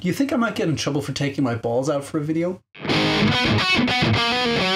You think I might get in trouble for taking my balls out for a video?